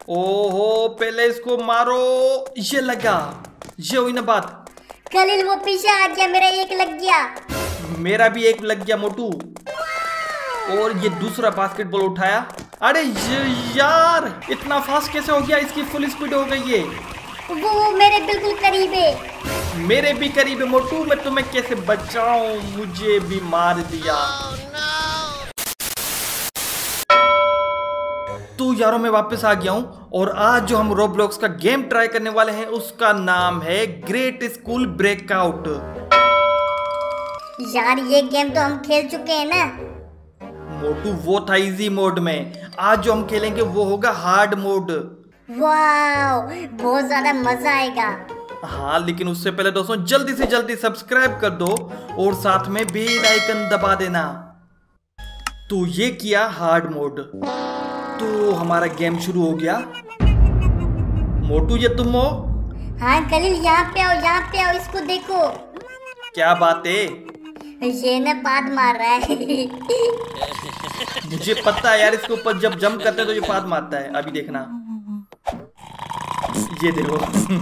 ओहो, पहले इसको मारो। ये लगा, ये हुई ना बात। खलील वो पीछे आ गया, मेरा एक लग गया। मेरा भी एक लग गया मोटू। और ये दूसरा बास्केटबॉल उठाया। अरे यार, इतना फास्ट कैसे हो गया? इसकी फुल स्पीड हो गई है। वो मेरे बिल्कुल करीब है। मेरे भी करीब है मोटू। मैं तुम्हें कैसे बचाऊं? मुझे भी मार दिया। तो यारों, मैं वापस आ गया हूं और आज जो हम रोब्लॉक्स का गेम ट्राई करने वाले हैं उसका नाम है ग्रेट स्कूल ब्रेकआउट। यार ये गेम तो हम खेल चुके हैं ना। मोटू वो था इजी मोड में। आज जो हम खेलेंगे वो होगा हार्ड मोड। वाओ, बहुत ज्यादा मजा आएगा। हाँ, लेकिन उससे पहले दोस्तों जल्दी से जल्दी सब्सक्राइब कर दो और साथ में बेल आइकन दबा देना। तो ये किया हार्ड मोड। तो हमारा गेम शुरू हो गया। मोटू, ये तुम हो? हाँ खलील, यहाँ पे आओ, यहाँ पे आओ, इसको देखो। क्या बात है? ये ना पाद मार रहा है। मुझे पता है यार, इसके ऊपर जब जंप करते हैं तो ये पाद मारता है। अभी देखना, ये देखो।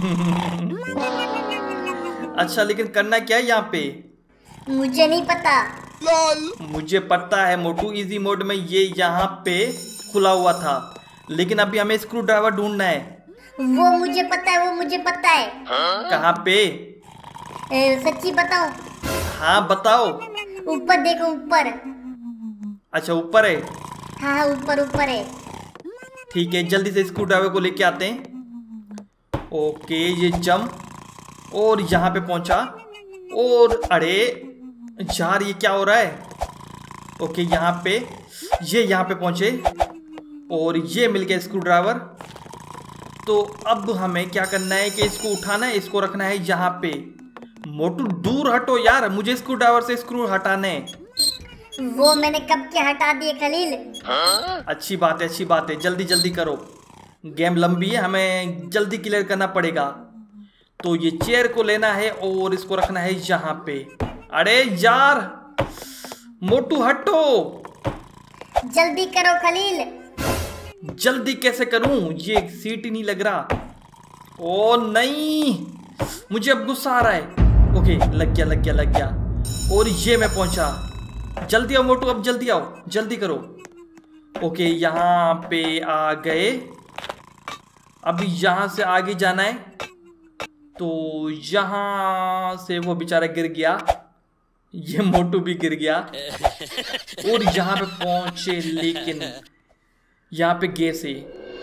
अच्छा, लेकिन करना क्या है यहाँ पे? मुझे नहीं पता। मुझे पता है मोटू, इजी मोड में ये यहाँ पे खुला हुआ था, लेकिन अभी हमें स्क्रू ड्राइवर ढूंढना है। वो मुझे पता है, वो मुझे पता है। कहाँ पे? सच्ची बताओ? हाँ बताओ। ऊपर देखो, ऊपर। अच्छा, ऊपर है। हाँ ऊपर ऊपर है। ठीक है, जल्दी से स्क्रू ड्राइवर को लेके आते हैं। ओके, ये जंप और यहाँ पे पहुंचा। और अरे यार, ये क्या हो रहा है? ओके, यहाँ पे यहाँ पे पहुंचे और ये मिल गया स्क्रू ड्राइवर। तो अब हमें क्या करना है कि इसको उठाना है, इसको रखना है यहाँ पे। मोटू दूर हटो यार, मुझे स्क्रू ड्राइवर से स्क्रू हटाने। वो मैंने कब के हटा दिए खलील। अच्छी बात है, अच्छी बात है। जल्दी जल्दी करो, गेम लंबी है, हमें जल्दी क्लियर करना पड़ेगा। तो ये चेयर को लेना है और इसको रखना है यहाँ पे। अरे यार मोटू, हटो। जल्दी करो खलील। जल्दी कैसे करूं? ये सीट ही नहीं लग रहा। ओ नहीं, मुझे अब गुस्सा आ रहा है। ओके, लग गया लग गया लग गया। और ये मैं पहुंचा। जल्दी आओ मोटू, अब जल्दी आओ, जल्दी करो। ओके, यहाँ पे आ गए। अभी यहाँ से आगे जाना है। तो यहाँ से वो बेचारा गिर गया, ये मोटू भी गिर गया। और यहाँ पे पहुंचे, लेकिन यहाँ पे गैस है।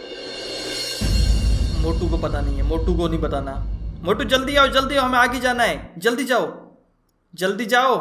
मोटू को पता नहीं है, मोटू को नहीं बताना। मोटू जल्दी आओ, जल्दी आओ, हमें आगे जाना है। जल्दी जाओ, जल्दी जाओ।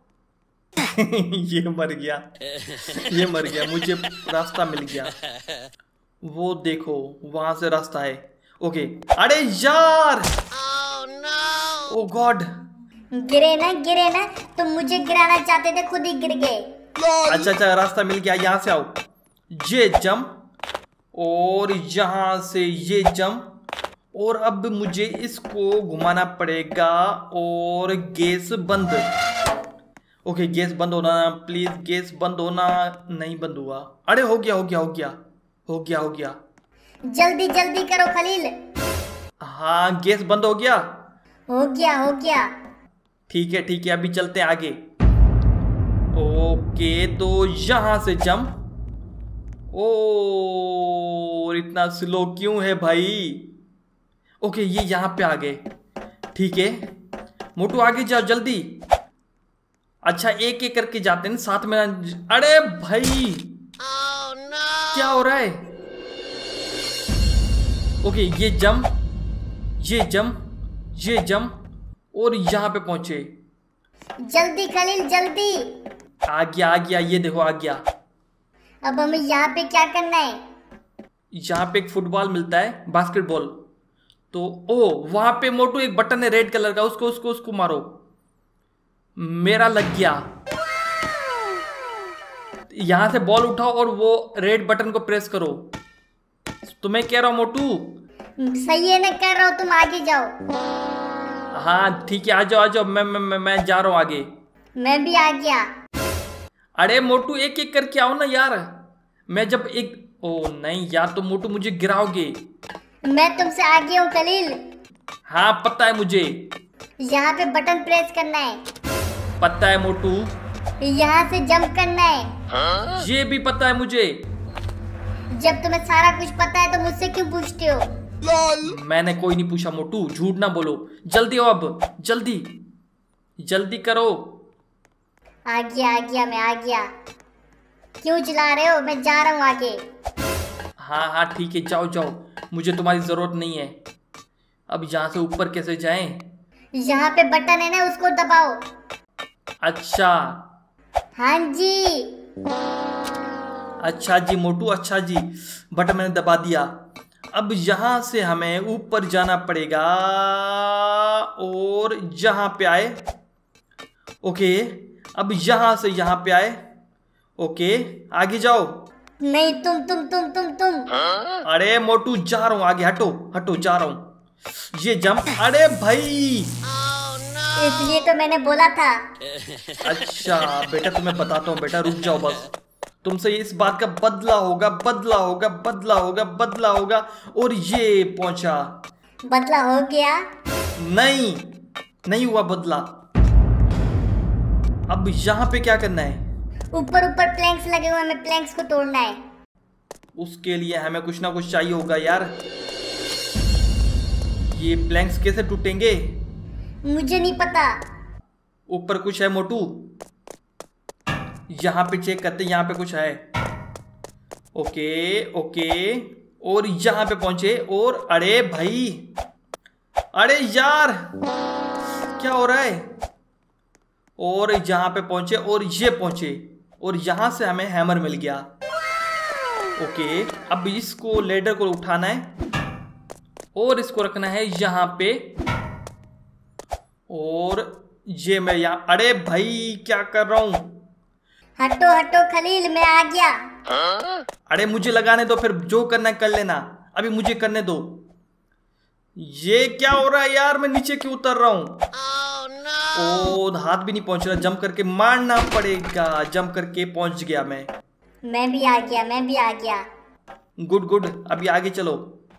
ये मर गया, ये मर गया। मुझे रास्ता मिल गया। वो देखो, वहां से रास्ता है। ओके, अरे यार, ओ गॉड। गिरे ना, तुम मुझे गिराना चाहते थे, खुद ही गिर गए। अच्छा अच्छा, रास्ता मिल गया। यहाँ से आओ, ये जंप और यहाँ से ये जंप। और अब मुझे इसको घुमाना पड़ेगा और गैस बंद। ओके, गैस बंद होना प्लीज, गैस बंद होना। नहीं बंद हुआ। अरे हो गया हो गया हो गया हो गया हो गया। जल्दी जल्दी करो खलील। हाँ, गैस बंद हो गया। हो गया हो गया। ठीक है ठीक है, अभी चलते हैं आगे। ओके, तो यहां से जंप। ओ, इतना स्लो क्यों है भाई? ओके, ये यहां पे आ गए। ठीक है मोटू, आगे जाओ जल्दी। अच्छा, एक एक करके जाते हैं साथ में। अरे भाई, क्या हो रहा है? ओके, ये जंप, ये जंप, ये जंप और यहां पे पहुंचे। जल्दी खलील जल्दी। आ गया आ गया, ये देखो आ गया। अब हमें यहाँ पे क्या करना है? यहाँ पे एक फुटबॉल मिलता है, बास्केटबॉल। तो ओ, वहां पे मोटू एक बटन है रेड कलर का, उसको उसको उसको मारो। मेरा लग गया। यहां से बॉल उठाओ और वो रेड बटन को प्रेस करो। तो मैं कह रहा हूं मोटू। सही है ना, कर रहा हूँ, तुम आगे जाओ। हाँ ठीक है, आ जाओ आ जाओ। मैं जा रहा हूँ आगे। मैं भी आ गया। अरे मोटू, एक एक करके आओ ना यार। मैं जब एक ओ नहीं यार, तुम मोटू मुझे गिराओगे। मैं तुमसे आगे हूँ खलील। हाँ पता है मुझे। यहाँ पे बटन प्रेस करना है। पता है मोटू। यहाँ से जंप करना है। ये भी पता है मुझे। जब तुम्हें सारा कुछ पता है तो मुझसे क्यों पूछते हो? मैंने कोई नहीं पूछा मोटू, झूठ ना बोलो। जल्दी हो अब, जल्दी जल्दी करो। आ गया मैं आ गया। क्यों चिल्ला रहे हो? मैं जा रहा हूँ आगे। हाँ हाँ ठीक है, जाओ जाओ, मुझे तुम्हारी जरूरत नहीं है। अब यहाँ से ऊपर कैसे जाएं? यहाँ पे बटन है ना, उसको दबाओ। अच्छा हाँ जी। अच्छा जी मोटू, अच्छा जी, बटन मैंने दबा दिया। अब यहाँ से हमें ऊपर जाना पड़ेगा और जहाँ पे आए। ओके, अब यहाँ से यहाँ पे आए। ओके, आगे जाओ। नहीं तुम। अरे मोटू जा रहा हूँ आगे, हटो हटो, जा रहा हूँ। ये जंप, अरे भाई इसलिए तो मैंने बोला था। अच्छा बेटा, तुम्हें बताता हूँ बेटा, रुक जाओ बस। तुमसे इस बात का बदला होगा, बदला होगा, बदला होगा, बदला होगा। और ये पहुंचा। बदला हो गया? नहीं, नहीं हुआ बदला। अब यहाँ पे क्या करना है? ऊपर प्लैंक्स लगे हुए, हमें प्लैंक्स को तोड़ना है। उसके लिए हमें कुछ ना कुछ चाहिए होगा यार। ये प्लैंक्स कैसे टूटेंगे? मुझे नहीं पता। ऊपर कुछ है मोटू, यहाँ पे चेक करते, यहाँ पे कुछ है। ओके ओके, और यहाँ पे पहुंचे। और अरे भाई, अरे यार क्या हो रहा है? और यहाँ पे पहुंचे और ये पहुंचे, और यहाँ से हमें हैमर मिल गया। ओके, अब इसको लेडर को उठाना है और इसको रखना है यहाँ पे। और ये मैं यहाँ, अरे भाई क्या कर रहा हूँ? हटो खलील, मैं आ गया। अरे मुझे लगाने दो, फिर जो करना है कर लेना, अभी मुझे करने दो। ये क्या हो रहा है यार? मैं नीचे क्यों उतर रहा हूँ? ओ हाथ भी नहीं पहुंच रहा, जंप करके मारना पड़ेगा। जंप करके पहुंच गया मैं भी आ गया। गुड गुड, अभी आगे चलो।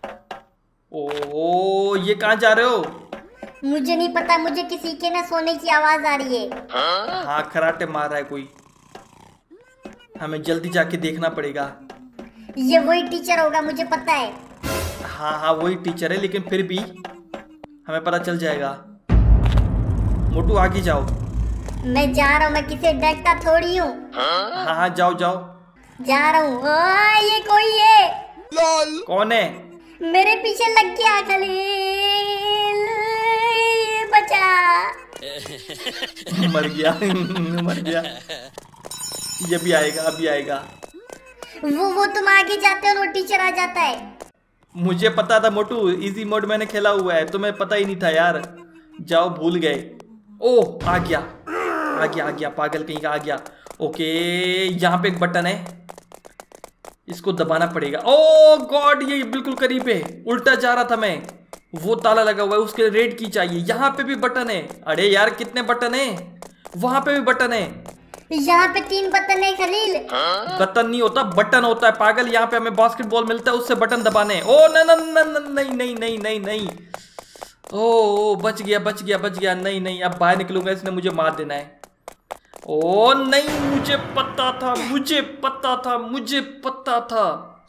ओ ये कहाँ जा रहे हो? मुझे नहीं पता, मुझे किसी के ना सोने की आवाज आ रही है। हाँ खराटे मार रहा है कोई, हमें जल्दी जाके देखना पड़ेगा। ये वही टीचर होगा, मुझे पता है। हाँ हाँ वही टीचर है, लेकिन फिर भी हमें पता चल जाएगा। मोटू आगे जाओ। मैं जा रहा हूँ, मैं किसे डरता थोड़ी हूँ। हाँ हाँ जाओ जाओ, जा रहा हूँ। ये कोई है। कौन है? मेरे पीछे लग गया खलील, बचा। मर गया मर गया। ये भी आएगा, अभी आएगा। वो तुम आगे जाते हो, वो टीचर आ जाता है। मुझे पता था मोटू, इजी मोड मैंने खेला हुआ है, तुम्हें पता ही नहीं था यार। जाओ भूल गए। ओह आ गया आ गया आ गया, पागल कहीं का आ गया। ओके, यहाँ पे एक बटन है, इसको दबाना पड़ेगा। ओह गॉड, ये बिल्कुल करीब है, उल्टा जा रहा था मैं। वो ताला लगा हुआ है, उसके रेड की चाहिए। यहाँ पे भी बटन है। अरे यार कितने बटन है? वहां पे भी बटन है। यहाँ पे 3 बटन है खलील। बटन नहीं होता, बटन होता है पागल। यहाँ पे हमें बास्केटबॉल मिलता है, उससे बटन दबाने। ओ नहीं नहीं नहीं नहीं नहीं। ओ बच गया बच गया बच गया। नहीं नहीं, अब बाहर निकलूंगा, इसने मुझे मार देना है। ओ नहीं, मुझे पता था, मुझे पता था, मुझे पता था।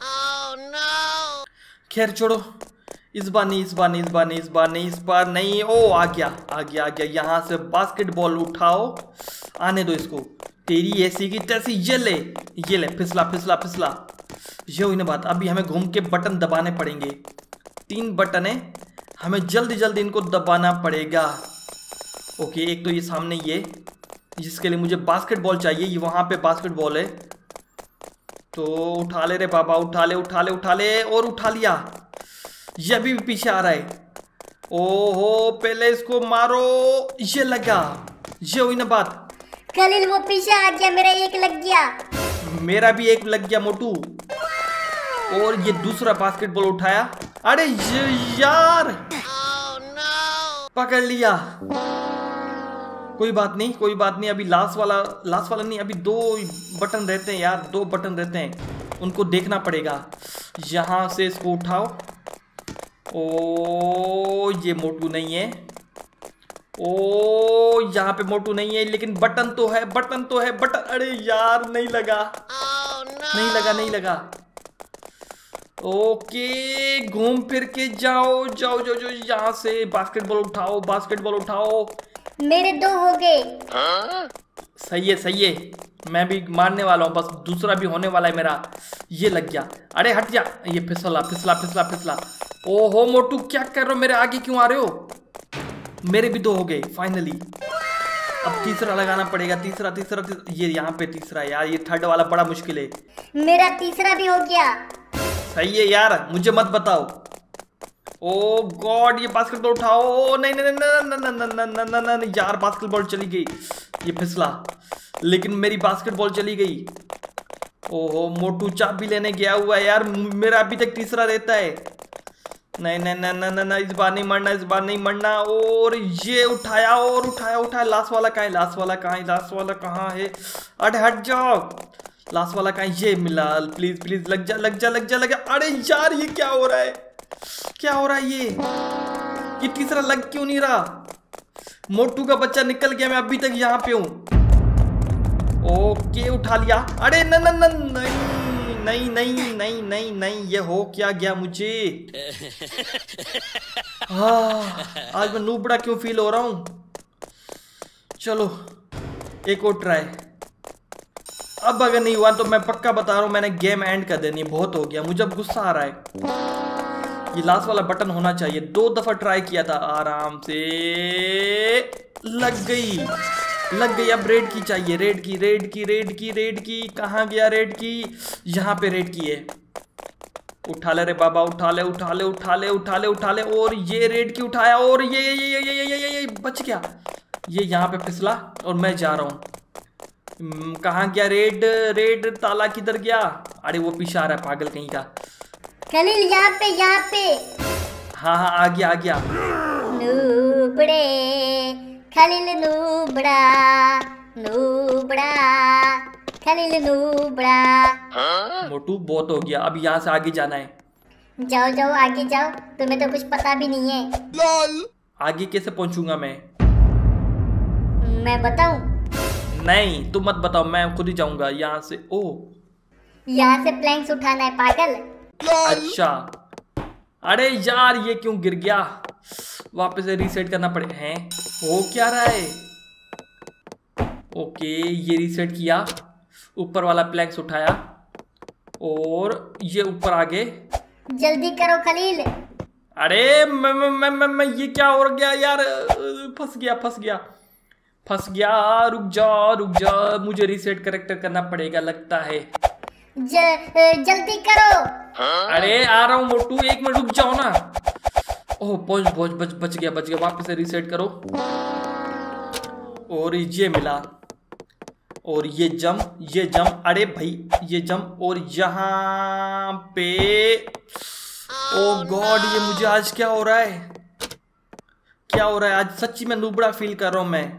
खैर छोड़ो, इस बार नहीं, इस बार नहीं, इस बार नहीं, इस बार नहीं, इस बार नहीं। ओ आ गया आ गया आ गया। यहाँ से बास्केटबॉल उठाओ, आने दो इसको। तेरी ऐसी की तैसी, ये ले, फिसला फिसला फिसला। ये हुई ना बात। अभी हमें घूम के बटन दबाने पड़ेंगे। 3 बटन है, हमें जल्दी जल्दी इनको दबाना पड़ेगा। ओके, एक तो ये सामने, ये जिसके लिए मुझे बास्केटबॉल चाहिए, ये वहां पे बास्केटबॉल है। तो उठा ले रे बाबा, उठा ले उठा ले उठा ले, और उठा लिया। ये अभी भी पीछे आ रहा है। ओहो, पहले इसको मारो। ये लगा, ये हुई ना बात। खलील वो पीछे आ गया, मेरा एक लग गया। मेरा भी एक लग गया मोटू। और ये दूसरा बास्केटबॉल उठाया। अरे यार पकड़ लिया। कोई बात नहीं, कोई बात नहीं। अभी लास्ट वाला नहीं, अभी 2 बटन रहते हैं यार, 2 बटन रहते हैं। उनको देखना पड़ेगा। यहाँ से इसको उठाओ। ओ ये मोटू नहीं है। ओ यहाँ पे मोटू नहीं है, लेकिन बटन तो है, बटन तो है, बटन। अरे यार नहीं लगा। नहीं लगा, नहीं लगा। ओके घूम फिर के जाओ जाओ जाओ जाओ। यहाँ से बास्केटबॉल उठाओ, बास्केटबॉल उठाओ। मेरे 2 हो गए। सही है, सही है। मैं भी मारने वाला हूँ, बस दूसरा भी होने वाला है मेरा। ये लग गया। अरे हट जा। ये फिसला फिसला फिसला फिसला। ओहो मोटू क्या कर रहे हो, मेरे आगे क्यों आ रहे हो? मेरे भी 2 हो गए फाइनली। अब तीसरा लगाना पड़ेगा। तीसरा तीसरा, तीसरा। ये यहाँ पे तीसरा यार, ये थर्ड वाला बड़ा मुश्किल है। मेरा तीसरा भी हो गया। सही है यार, मुझे मत बताओ। ओ गॉड ये बास्केटबॉल उठाओ। नहीं नहीं नहीं नहीं यार, बास्केटबॉल चली गई। ये फिसला, लेकिन मेरी बास्केटबॉल चली गई। ओहो मोटू चाबी लेने गया हुआ है यार, मेरा अभी तक तीसरा रहता है। नहीं नहीं नहीं नहीं नहीं, इस बार नहीं मरना, इस बार नहीं मरना। और ये उठाया और उठाया उठाया। लास्ट वाला कहाँ है? लास्ट वाला कहाँ है? लास्ट वाला कहाँ है? अरे हट जाओ। लास्ट वाला कहाँ है? ये मिला। प्लीज प्लीज लग जा लग जा लग जा लग जा। अरे यार ये क्या हो रहा है? क्या हो रहा है? ये तीसरा लग क्यों नहीं रहा? मोटू का बच्चा निकल गया, मैं अभी तक यहाँ पे हूँ। ओके उठा लिया। अरे न न न नहीं नहीं नहीं नहीं नहीं, ये हो क्या गया मुझे? आज मैं नूबड़ा क्यों फील हो रहा हूँ? चलो एक और ट्राई। अब अगर नहीं हुआ तो मैं पक्का बता रहा हूँ, मैंने गेम एंड कर देनी। बहुत हो गया, मुझे अब गुस्सा आ रहा है। ये लास्ट वाला बटन होना चाहिए। 2 दफा ट्राई किया था, आराम से लग गई, लग गई। अब रेड की चाहिए, रेड की रेड की रेड की रेड की। कहाँ गया रेड की? यहाँ पे रेड की है। उठा ले रे बाबा, उठा ले उठा ले उठा ले उठा ले उठा ले। और ये रेड की उठाया और ये बच गया। ये यहाँ पे फिसला और मैं जा रहा हूँ। कहाँ गया रेड? रेड ताला किधर गया? अरे वो पीछे आ रहा है पागल कहीं का। खलील यहाँ पे, यहाँ पे। हाँ हाँ आ गया आ गया। नूबड़े खलील नूबड़ा, नूबड़ा खलील नूबड़ा। मोटू बहुत हो गया, अब यहाँ से आगे जाना है। जाओ जाओ आगे जाओ, तुम्हें तो कुछ पता भी नहीं है। आगे कैसे पहुंचूंगा मैं बताऊं? नहीं तुम मत बताओ, मैं खुद ही जाऊंगा यहाँ से। ओ यहाँ से प्लैंक्स उठाना है पागल। अच्छा। अरे यार ये क्यों गिर गया? वापस से रीसेट करना पड़े हैं। हो क्या रहा है? ओके ये रीसेट किया, ऊपर वाला प्लैंक्स उठाया और ये ऊपर आगे। जल्दी करो खलील। अरे मैं ये क्या हो गया यार? फंस गया फंस गया फंस गया। रुक जा, मुझे रीसेट करेक्टर करना पड़ेगा लगता है। जल्दी करो। अरे आ रहा हूँ मोटू, 1 मिनट रुक जाओ ना। ओह पहुंच बच गया वापस से रीसेट करो। और ये मिला और ये जम। अरे भाई ये जम और यहाँ पे। ओ गॉड ये मुझे आज क्या हो रहा है? क्या हो रहा है आज? सच्ची में नूबड़ा फील कर रहा हूं मैं।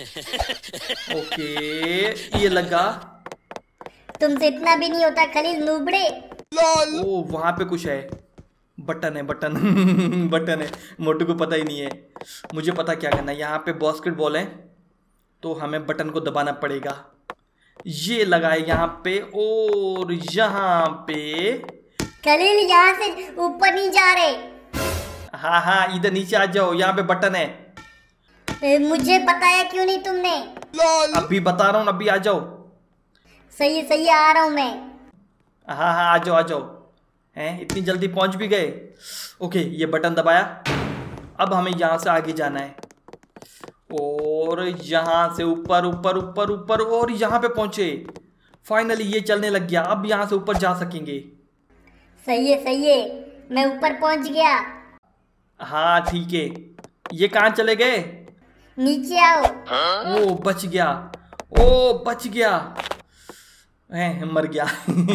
ओके ये लगा। तुमसे इतना भी नहीं होता खलील नूबड़े। ओ वहां पे कुछ है, बटन है बटन। बटन है, मोटू को पता ही नहीं है। मुझे पता क्या करना है। यहाँ पे बास्केटबॉल है तो हमें बटन को दबाना पड़ेगा। ये लगा है यहाँ पे और यहाँ पे। खलील यहाँ से ऊपर नहीं जा रहे। हाँ इधर नीचे आ जाओ, यहाँ पे बटन है। मुझे बताया क्यों नहीं तुमने? अभी बता रहा हूँ, अभी आ जाओ। सही है आ रहा हूँ मैं। हाँ आ जाओ। हैं इतनी जल्दी पहुंच भी गए? ओके ये बटन दबाया। अब हमें यहाँ से आगे जाना है और यहाँ से ऊपर ऊपर ऊपर ऊपर और यहाँ पे पहुंचे। फाइनली ये चलने लग गया, अब यहाँ से ऊपर जा सकेंगे। सही है मैं ऊपर पहुंच गया। हाँ ठीक है। ये कहाँ चले गए? नीचे आओ। ओ बच गया। मर गया।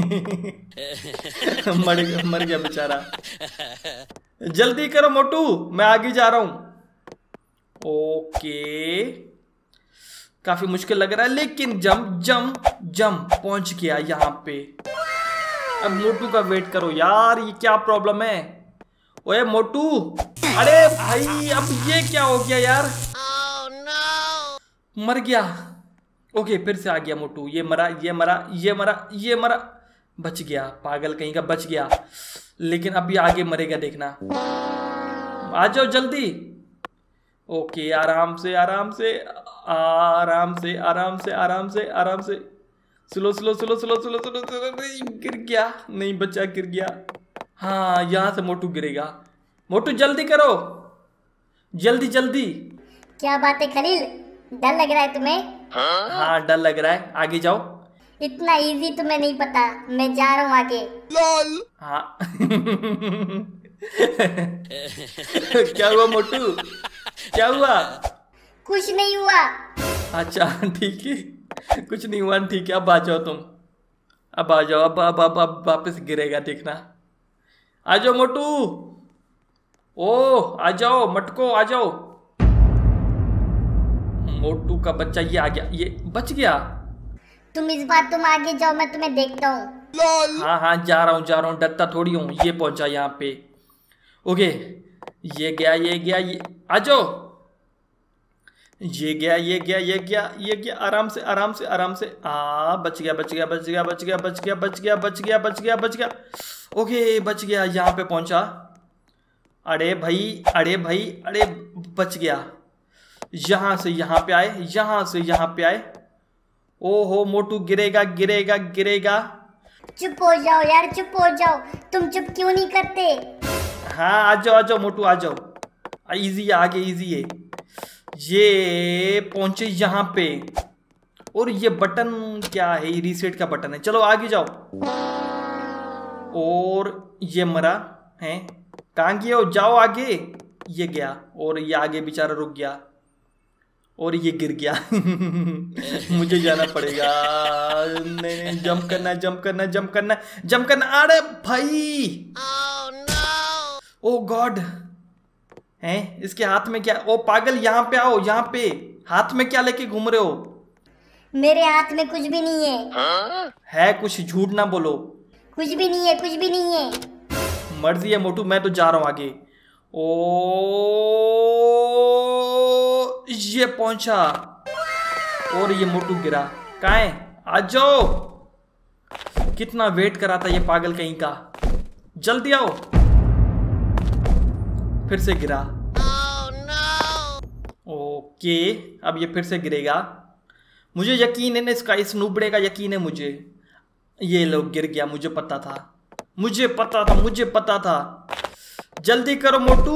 मर गया बेचारा। जल्दी करो मोटू, मैं आगे जा रहा हूं। ओके काफी मुश्किल लग रहा है लेकिन जम पहुंच गया यहाँ पे। अब मोटू का वेट करो यार, ये क्या प्रॉब्लम है? ओए मोटू, अरे भाई अब ये क्या हो गया यार? मर गया। ओके फिर से आ गया मोटू, ये मरा ये मरा ये मरा ये मरा, बच गया, पागल कहीं का बच गया। लेकिन अब ये आगे मरेगा देखना। आ जाओ जल्दी। ओके आराम से आराम से आराम से आराम से आराम से आराम से, slow slow slow slow slow slow slow. गिर गया, नहीं बच्चा गिर गया। हाँ यहाँ से मोटू गिरेगा। मोटू जल्दी करो, जल्दी जल्दी। क्या बात है खलील, डर लग रहा है तुम्हें? हाँ डर लग रहा है, आगे जाओ। इतना इजी तुम्हें नहीं पता, मैं जा रहा हूँ आगे। लॉल। हाँ क्या हुआ मोटू, क्या हुआ? कुछ नहीं हुआ। अच्छा ठीक है, कुछ नहीं हुआ, ठीक है। अब आ जाओ तुम, अब आ जाओ, अब वापस गिरेगा देखना। आ जाओ मोटू, ओ आ जाओ मटको, आ जाओ। मोटू का बच्चा ये आ गया, ये बच गया। इस बार तुम आगे जाओ, मैं तुम्हें देखता हूँ। हाँ हाँ जा रहा हूँ, डरता थोड़ी हूँ। ये पहुंचा यहाँ पे। ओके ये गया ये गया, ये आ जाओ। ये गया ये गया ये गया ये गया, आराम से आराम से आराम से। बच गया बच गया बच गया बच गया बच गया बच गया बच गया बच गया बच गया। ओके बच गया, यहाँ पे पहुंचा। अरे भाई अरे भाई अरे, बच गया। यहाँ से यहाँ पे आए, यहाँ से यहाँ पे आए। ओहो मोटू गिरेगा गिरेगा गिरेगा। चुप हो जाओ यार, चुप हो जाओ। तुम चुप क्यों नहीं करते? हाँ आ जाओ मोटू आ जाओ। इजी है, आगे इजी है। ये पहुंचे यहाँ पे, और ये बटन क्या है? ये रीसेट का बटन है। चलो आगे जाओ। और ये मरा है, कहाँ गया हो? जाओ आगे। ये गया, और ये आगे बेचारा रुक गया, और ये गिर गया। मुझे जाना पड़ेगा। नहीं जंप करना जंप करना जंप करना जंप करना। अरे भाई ओ गॉड, हैं इसके हाथ में क्या? ओ पागल यहाँ पे आओ, यहाँ पे। हाथ में क्या लेके घूम रहे हो? मेरे हाथ में कुछ भी नहीं है। है कुछ, झूठ ना बोलो। कुछ भी नहीं है, कुछ भी नहीं है। मर्जी है मोटू, मैं तो जा रहा हूँ आगे। ओ ये पहुंचा, और ये मोटू गिरा। कहाँ है? आ जाओ। कितना वेट करा था ये पागल कहीं का, जल्दी आओ। फिर से गिरा। ओके अब ये फिर से गिरेगा। मुझे यकीन है ना, इसका इस नुबड़े का यकीन है मुझे। ये लोग गिर गया, मुझे पता था, मुझे पता था, मुझे पता था। जल्दी करो मोटू।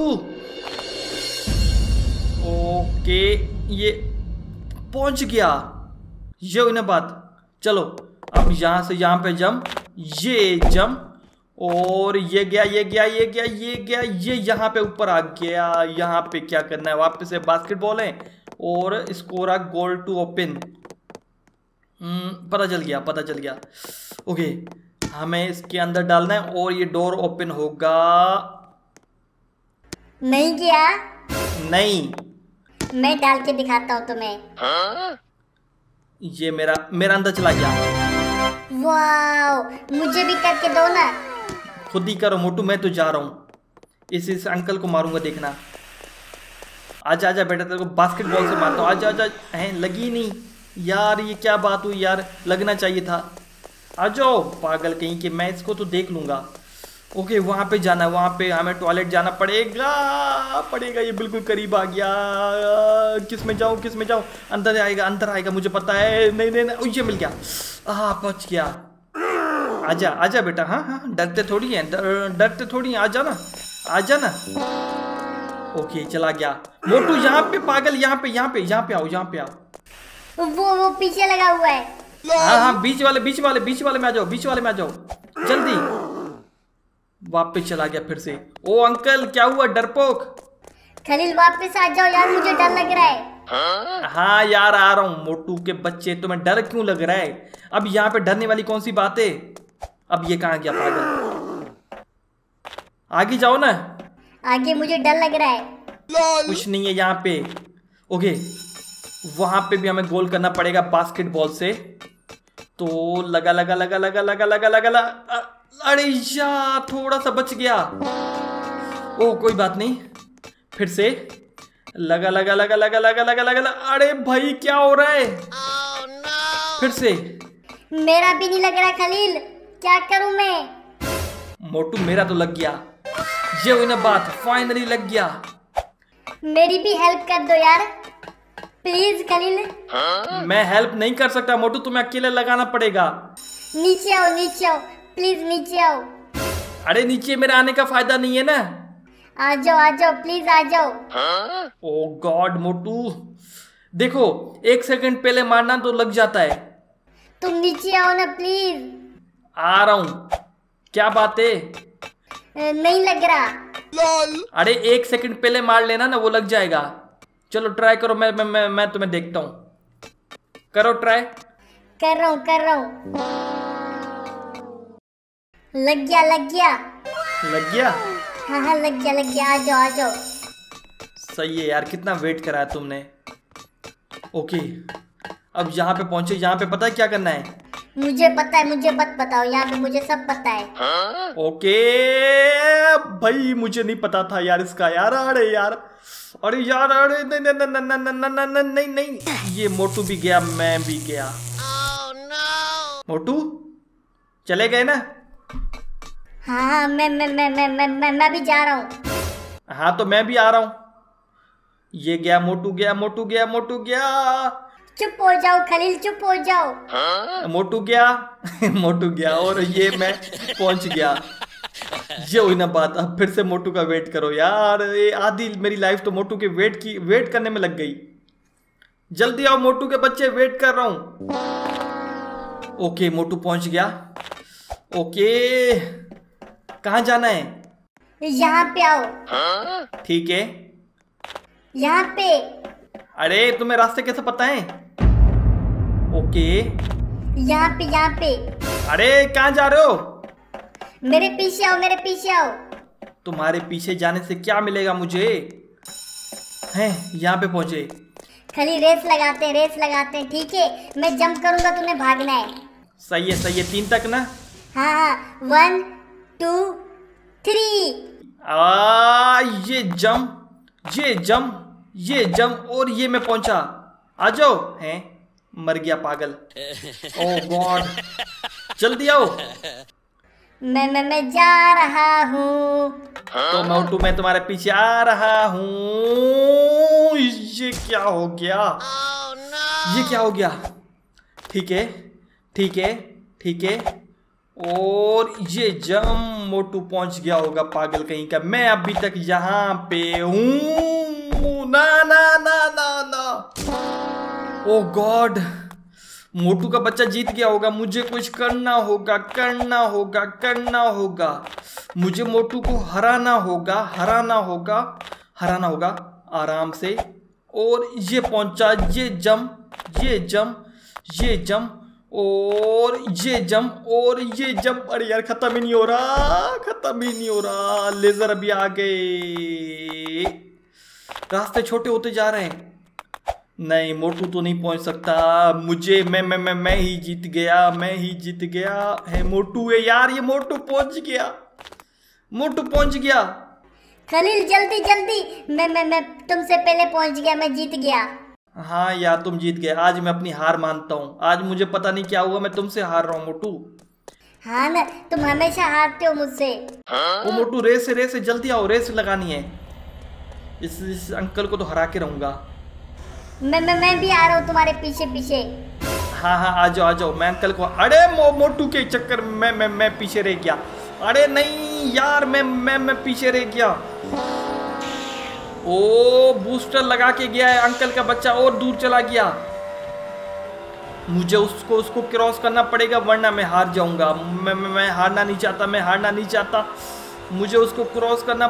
ओके ये पहुंच गया, ये हुई ना बात। चलो अब यहां से यहाँ पे जंप, ये जंप, और ये गया ये गया ये गया ये गया, ये यहाँ पे ऊपर आ गया। यहाँ पे क्या करना है? वापस से बास्केटबॉल है, और स्कोर आ गोल टू ओपन। पता चल गया, पता चल गया। ओके हमें इसके अंदर डालना है, और ये डोर ओपन होगा। नहीं किया? नहीं, मैं डाल के दिखाता हूँ तुम्हें। ये मेरा अंदर चला गया। वाओ, मुझे भी करके दो ना। खुद ही करो मोटू, मैं तो जा रहा हूँ। इस अंकल को मारूंगा देखना। आजा आजा बेटा, तेरे को बास्केटबॉल से मारता हूँ। आजा आजा। हैं लगी नहीं यार, ये क्या बात हुई यार, लगना चाहिए था। आ जाओ पागल कहीं के, मैं इसको तो देख लूंगा। ओके वहाँ पे जाना है, वहाँ पे हमें टॉयलेट जाना पड़ेगा। ये बिल्कुल करीब आ गया। किस में जाऊँ, किस में जाऊँ? अंदर आएगा, अंदर आएगा, मुझे पता है। नहीं नहीं नहीं, ये मिल गया। बच गया। आजा आजा बेटा। हाँ हाँ डरते थोड़ी हैं, डरते थोड़ी हैं। आजा ना, आजा ना। ओके चला गया मोटू। यहाँ पे पागल, यहाँ पे यहाँ पे यहाँ पे आओ, यहाँ पे आओ। वो पीछे लगा हुआ है। हाँ हाँ बीच वाले में आ जाओ, बीच वाले में आ जाओ जल्दी। वापस चला गया फिर से। ओ अंकल क्या हुआ डरपोक? खलील वापस आ जाओ यार, मुझे डर लग रहा है। हाँ यार आ रहा हूँ। मोटू के बच्चे, तुम्हें डर क्यों लग रहा है? अब यहाँ पे डरने वाली कौन सी बात है? अब ये कहाँ गया पागल? आगे जाओ ना। आगे मुझे डर लग रहा है। कुछ नहीं है यहाँ पे। ओके वहां पे भी हमें गोल करना पड़ेगा बास्केटबॉल से। तो लगा लगा लगा लगा लगा लगा लगा लगा। अरे यार थोड़ा सा बच गया। ओ कोई बात नहीं, फिर से लगा लगा लगा लगा लगा लगा लगा। अरे भाई क्या हो रहा है? फिर से मेरा भी नहीं लग रहा खलील, क्या करूं मैं? मोटू मेरा तो लग गया। ये हुई ना बात, फाइनली लग गया। मेरी भी हेल्प कर दो यार प्लीज खलील। मैं हेल्प नहीं कर सकता मोटू, तुम्हें अकेले लगाना पड़ेगा। नीचे आओ प्लीज, नीचे आओ। अरे नीचे मेरे आने का फायदा नहीं है ना। आ जाओ प्लीज आ जाओ। ओ गॉड मोटू, देखो 1 सेकंड पहले मारना तो लग जाता है। तुम नीचे आओ ना प्लीज। आ रहा हूं, क्या बात है? नहीं लग रहा। अरे 1 सेकंड पहले मार लेना ना, वो लग जाएगा। चलो ट्राई करो, मैं तुम्हें देखता हूं। करो ट्राई। कर रहा हूं। लग गया। लग गया? हाँ लग गया। आ जाओ। सही है यार, कितना वेट करा तुमने। ओके अब यहाँ पे पहुंचे। यहाँ पे पता है क्या करना है? मुझे पता है, मुझे मत बताओ, यहाँ पे मुझे सब पता है। ओके भाई, मुझे नहीं पता था यार इसका यार। अरे यार नहीं, ये मोटू भी गया, मैं भी गया। मोटू चले गए ना? हाँ मैं भी जा रहा हूँ। हाँ तो मैं भी आ रहा हूँ। ये गया, मोटू गया। चुप हो जाओ खलील, चुप हो जाओ। मोटू गया और ये मैं पहुंच गया। ये हुई ना बात, अब फिर से मोटू का वेट करो यार। ये आधी मेरी लाइफ तो मोटू के वेट करने में लग गई। जल्दी आओ मोटू के बच्चे, वेट कर रहा हूं। ओके मोटू पहुंच गया। ओके कहाँ जाना है? यहाँ पे आओ। ठीक है, यहाँ पे। अरे तुम्हें रास्ते कैसे पता है? ओके यहाँ पे। अरे कहाँ जा रहे हो? मेरे पीछे आओ। तुम्हारे पीछे जाने से क्या मिलेगा मुझे? हैं यहाँ पे पहुंचे। खाली रेस लगाते हैं, ठीक है? मैं जंप करूंगा, तुम्हें भागना है। सही है 3 तक ना? हाँ 1 2 3। ये जंप और ये मैं पहुंचा। आ जाओ। हैं मर गया पागल। ओह गॉड, जल्दी आओ। मैं जा रहा हूँ। तो मोटू मैं तुम्हारे पीछे आ रहा हूँ। ये क्या हो गया? ये क्या हो गया? ठीक है। और ये जम मोटू पहुंच गया होगा पागल कहीं का। मैं अभी तक यहाँ पे हूँ। ना। ओ गॉड, मोटू का बच्चा जीत गया होगा। मुझे कुछ करना होगा। मुझे मोटू को हराना होगा आराम से। और ये पहुंचा, ये जम और ये जम। अरे यार खत्म ही नहीं हो रहा। लेजर अभी आ गए। रास्ते छोटे होते जा रहे हैं। नहीं मोटू तो नहीं पहुंच सकता। मुझे मैं ही जीत गया है। मोटू है यार, ये मोटू पहुंच गया। खलील जल्दी। मैं तुमसे पहले पहुंच गया, मैं जीत गया। हाँ यार तुम जीत गए। आज मैं अपनी हार मानता हूँ। आज मुझे पता नहीं क्या हुआ, मैं तुमसे हार रहा हूँ मोटू। हाँ ना, तुम हमेशा हारते हो मुझसे। ओ मोटू रेस जल्दी आओ, रेस लगानी है। इस अंकल को तो हरा के रहूंगा। मैं भी आ रहा हूँ तुम्हारे पीछे। हाँ आ जाओ। मैं अंकल को, अरे मोटू के चक्कर में मैं पीछे रह गया। अरे नहीं यार, मैं पीछे रह गया। ओ बूस्टर लगा के गया है अंकल का बच्चा, और दूर चला गया। मुझे उसको क्रॉस करना पड़ेगा, वरना मैं हार जाऊंगा। मैं हारना नहीं चाहता। मुझे उसको क्रॉस करना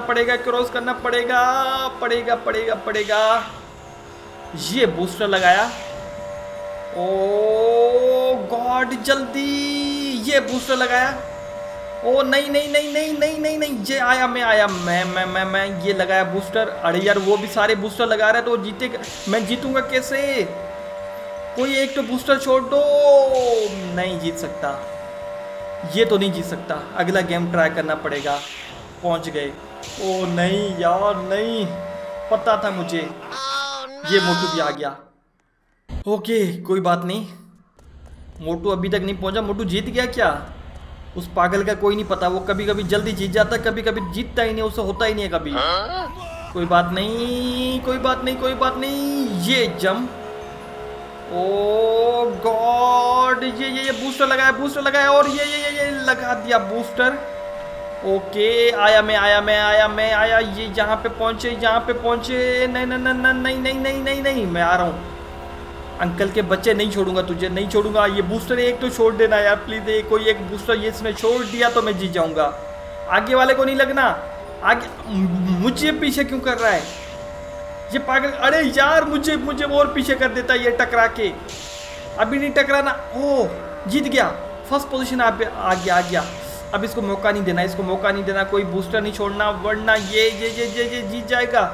पड़ेगा। ये बूस्टर लगाया। ओ गॉड जल्दी, ये बूस्टर लगाया। ओ नहीं, ये आया, मैं ये लगाया बूस्टर। अरे यार वो भी सारे बूस्टर लगा रहे हैं, तो जीतेगा। मैं जीतूंगा कैसे? कोई एक तो बूस्टर छोड़ दो। नहीं जीत सकता। ये तो नहीं जीत सकता, अगला गेम ट्राई करना पड़ेगा। पहुंच गए। ओ नहीं यार नहीं, पता था मुझे। ये मोटू भी आ गया। ओके कोई बात नहीं, मोटू अभी तक नहीं पहुंचा। मोटू जीत गया क्या? उस पागल का कोई नहीं पता, वो कभी कभी जल्दी जीत जाता है, कभी कभी जीतता ही नहीं, उससे होता ही नहीं है कभी। कोई बात नहीं कोई बात नहीं कोई बात नहीं। ये जम, ओ गॉड, ये बूस्टर लगाया और ये लगा दिया बूस्टर। ओके आया। ये यहाँ पे पहुंचे। नहीं, मैं आ रहा हूँ। अंकल के बच्चे नहीं छोड़ूंगा तुझे, नहीं छोड़ूंगा। ये बूस्टर एक तो छोड़ देना यार प्लीज, कोई एक बूस्टर ये इसने छोड़ दिया तो मैं जीत जाऊंगा। आगे वाले को नहीं लगना, आगे मुझे पीछे क्यों कर रहा है ये पागल? अरे यार मुझे और पीछे कर देता है ये टकरा के। अभी नहीं टकराना। ओ जीत गया, फर्स्ट पोजीशन आ गया। अब इसको मौका नहीं देना, कोई बूस्टर नहीं छोड़ना, वरना ये जीत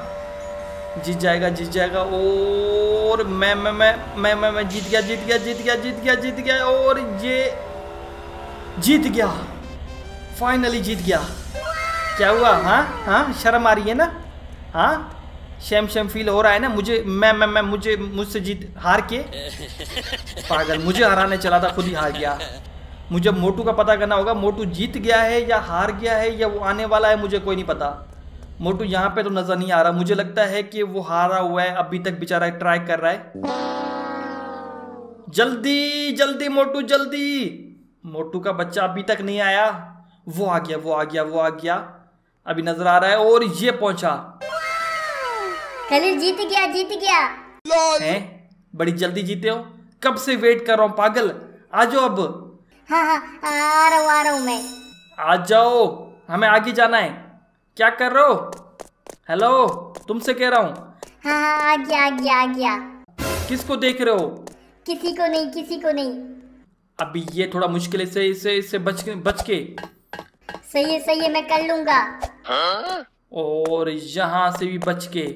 जाएगा। और मैं जीत गया और ये जीत गया, फाइनली जीत गया। क्या हुआ? हाँ शर्म आ रही है ना? हाँ शेम फील हो रहा है ना मुझे? मुझसे हार के पागल, मुझे हराने चला था, खुद ही हार गया। मुझे मोटू का पता करना होगा, मोटू जीत गया है या हार गया है या वो आने वाला है, मुझे कोई नहीं पता। मोटू यहाँ पे तो नजर नहीं आ रहा, मुझे लगता है कि वो हारा हुआ है, अभी तक बेचारा ट्राई कर रहा है। जल्दी मोटू जल्दी। मोटू का बच्चा अभी तक नहीं आया। वो आ गया, अभी नजर आ रहा है और ये पहुंचा। खलील जीत गया। हैं? बड़ी जल्दी जीते हो? कब से वेट कर रहा हूँ पागल, आ जाओ अब। हाँ आ रहा हूँ मैं। आ जाओ, हमें आगे जाना है। क्या कर रहे हो? हेलो, तुमसे कह रहा हूँ। हाँ आ गया। किसको देख रहे हो? किसी को नहीं। अभी ये थोड़ा मुश्किल है, इससे बच के। सही है मैं कर लूंगा। और यहाँ से भी बच के।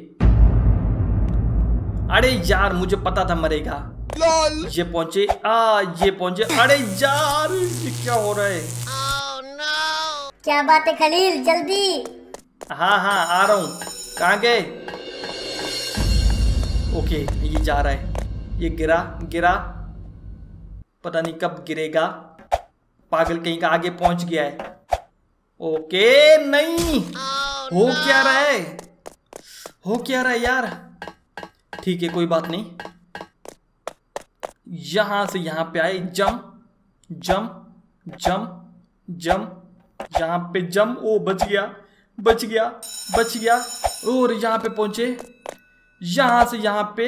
अरे यार मुझे पता था मरेगा। ये पहुंचे। अरे यार ये क्या हो रहा है? क्या बात है खलील, जल्दी। हाँ आ रहा हूँ। कहाँ गए? ओके ये जा रहा है, ये गिरा, पता नहीं कब गिरेगा। पागल कहीं का आगे पहुंच गया है। ओके नहीं, हो क्या रहा है यार? ठीक है कोई बात नहीं। यहां से यहां पे आए, जम, यहां पे जम। ओ बच गया। और यहां पे पहुंचे, यहां से यहां पे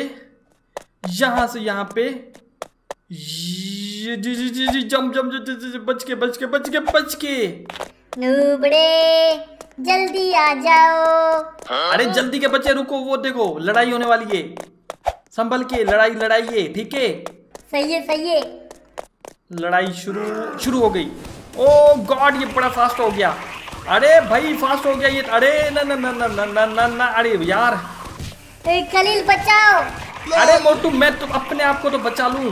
जम, बच के। नूबड़े जल्दी आ जाओ। अरे जल्दी के बच्चे रुको, वो देखो लड़ाई होने वाली है, संभल के। लड़ाई है, ठीक है? सही है। लड़ाई शुरू हो गई। ओ गॉड ये बड़ा फास्ट हो गया। अरे भाई फास्ट हो गया ये। अरे ना अरे यार खलील बचाओ। अरे मोटू मैं तो अपने आप को तो बचा लूं।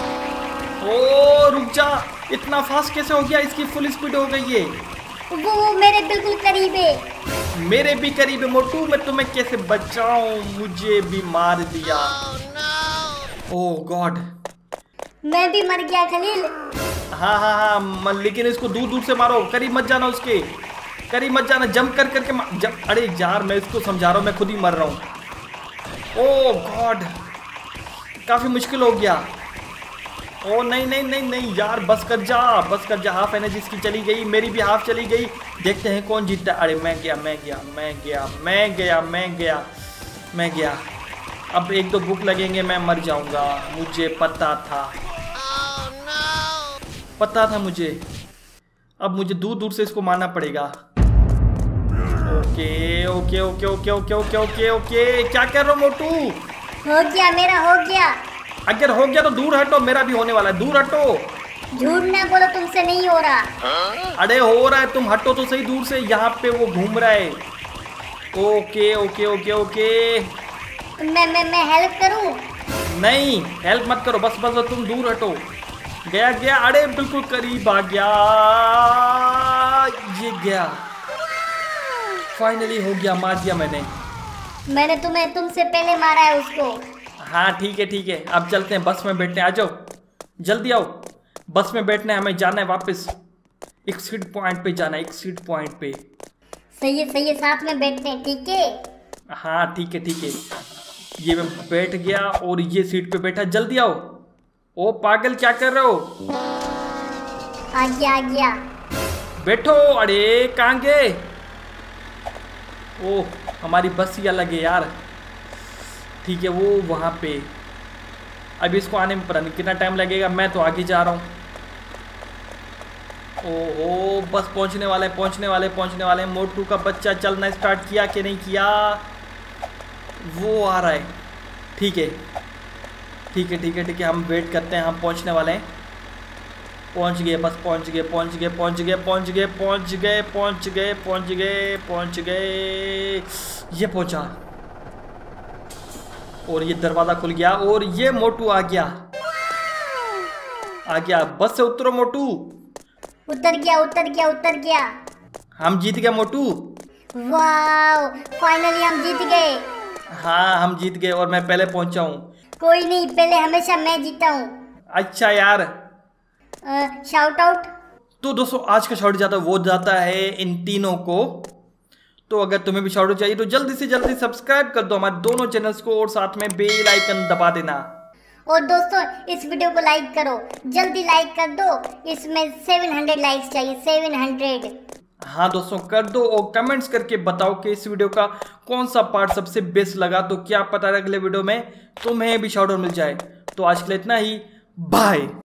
ओ रुक जा, इतना फास्ट कैसे हो गया? इसकी फुल स्पीड हो गई है। वो मेरे बिल्कुल करीब है। मेरे भी करीब है मोटू, मैं तुम्हें कैसे बचाऊं? मुझे भी मार दिया। ओह गॉड, मैं भी मर गया खलील। हाँ लेकिन इसको दूर से मारो, करीब मत जाना उसके, करीब मत जाना। जंप करके अरे यार मैं इसको समझा रहा हूँ, मैं खुद ही मर रहा हूँ। ओह गॉड काफी मुश्किल हो गया। ओ नहीं यार, बस कर जा। हाफ एनर्जी इसकी चली गई, मेरी भी हाफ चली गई। देखते हैं कौन जीतता है। अरे मैं गया। अब 1-2 बुक लगेंगे, मैं मर जाऊंगा। मुझे पता था मुझे। अब मुझे दूर से इसको मारना पड़ेगा। ओके। क्या कर रहे हो मोटू? हो गया, मेरा हो गया। अगर हो गया तो दूर हटो, मेरा भी होने वाला है, दूर हटो। झूठ ना बोलो, तुमसे नहीं हो रहा। अरे हो रहा है, तुम हटो तो सही दूर से। यहाँ पे वो घूम रहा है। ओके। मैं हेल्प करूं? नहीं हेल्प मत करो, बस तुम दूर हटो। गया गया, अरे बिल्कुल करीब आ गया, ये गया, फाइनली हो गया, मार दिया मैंने तुमसे पहले मारा है उसको। हाँ ठीक है, अब चलते हैं, बस में बैठने, आ जाओ जल्दी आओ, बस में बैठने, हमें जाना है वापस, एक्सिट पॉइंट पे जाना है, एक्सिट पॉइंट पे। सही है, साथ में बैठते हैं, ठीक है। हाँ ठीक है, ये मैं बैठ गया और ये सीट पे बैठा, जल्दी आओ। ओ पागल क्या कर रहे हो? आ गया। बैठो, अरे कहाँ गए? ओह हमारी बस ही अलग है यार, ठीक है, वो वहाँ पे, अभी इसको आने में पता नहीं कितना टाइम लगेगा, मैं तो आगे जा रहा हूँ। ओहो बस पहुँचने वाले, मोटू का बच्चा चलना स्टार्ट किया कि नहीं किया? वो आ रहा है, ठीक है, हम वेट करते हैं, हम पहुँचने वाले हैं, पहुँच गए, बस पहुँच गए, ये पहुँचा और ये दरवाज़ा खुल गया और ये मोटू आ गया, बस से उतरो मोटू। उतर गया। हम जीत गए मोटू। वाओ, फाइनली हम जीत गए। हाँ हम जीत गए और मैं पहले पहुंचा हूँ। कोई नहीं, पहले हमेशा मैं जीता हूँ। अच्छा यार, शाउट आउट। तो दोस्तों आज का शाउट जाता वो जाता है इन तीनों को, तो अगर तुम्हें भी शाउट चाहिए तो जल्दी से जल्दी सब्सक्राइब कर दो हमारे दोनों चैनल्स को और साथ में बेल आइकन दबा देना। और दोस्तों इस वीडियो को लाइक करो, जल्दी लाइक कर दो, इसमें 700 लाइक्स चाहिए, 700। हाँ दोस्तों कर दो और कमेंट्स करके बताओ कि इस वीडियो का कौन सा पार्ट सबसे बेस्ट लगा, तो क्या पता अगले वीडियो में तुम्हें भी शाउट आउट मिल जाए। तो आज के लिए इतना ही, बाय।